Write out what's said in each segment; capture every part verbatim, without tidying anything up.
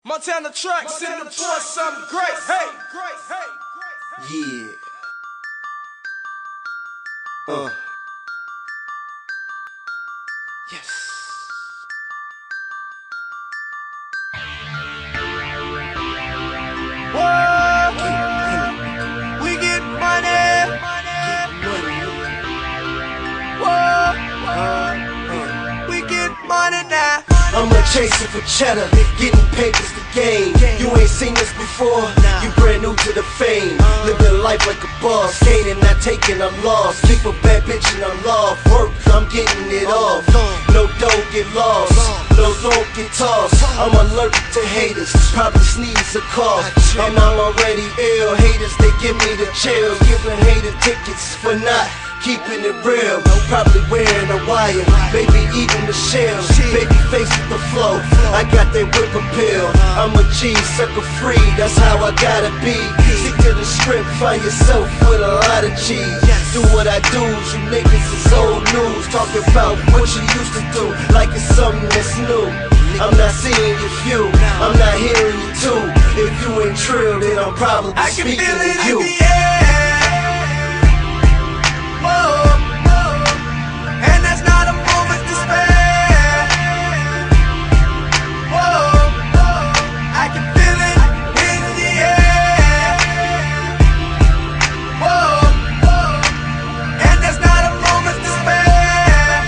Montana Trax in the boy, something great. Hey, Yeah. Uh. Yes. whoa, we get money. Whoa, we get money now. I'm a chaser for cheddar, getting papers to gain. You ain't seen this before, you brand new to the fame. Living life like a boss, gaining, not taking, I'm lost. Keep a bad bitch and I'm lost. Work, I'm getting it off. No don't get lost, no don't get tossed. I'm allergic to haters, probably sneeze a cough. And I'm already ill, haters they give me the chills. Giving hater tickets for not keeping it real, probably wearing a wire, baby eating the shells, baby face with the flow, I got that whip appeal, I'm a G, sucker free, that's how I gotta be, stick to the script, find yourself with a lot of cheese, do what I do, you niggas is old news, talking about what you used to do, like it's something that's new, I'm not seeing your view, I'm not hearing you too, if you ain't trill, then I'm probably I can speaking feel it to you. in the air. And that's not a moment to spare. Whoa, I can feel it in the air. Whoa, and that's not a moment to spare.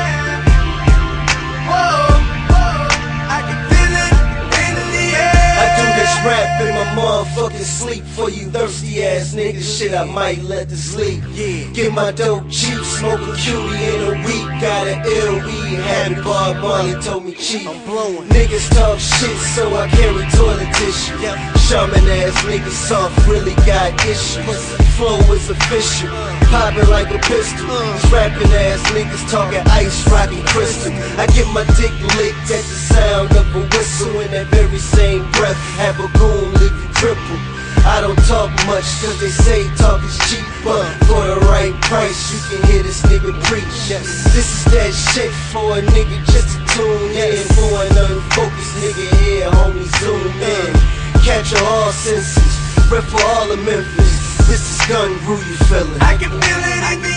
Whoa, I can feel it in the air. I do this rap in my motherfucking sleep for you thirsty ass niggas. Shit, I might let to sleep. Yeah, get my dope cheap, smoke a cutie in a week. Got an ill weed habit, Bob Marley told me cheap. I'm blowing. Niggas talk shit, so I carry toilet tissue. Shaman ass niggas soft, really got issues. Flow is official, popping like a pistol. These rapping ass niggas talking ice, rockin' crystal. I get my dick licked at the sound of a whistle. In that very same breath, have a goon leave you triple. I don't talk much, cause they say talk is cheap, but for the right price, you can hear this nigga preach. This is that shit for a nigga just to tune in. For an unfocused nigga here, homie, zoom in. Catch all senses, rep for all of Memphis. This is Gun Rule, you feelin'? I can feel it in the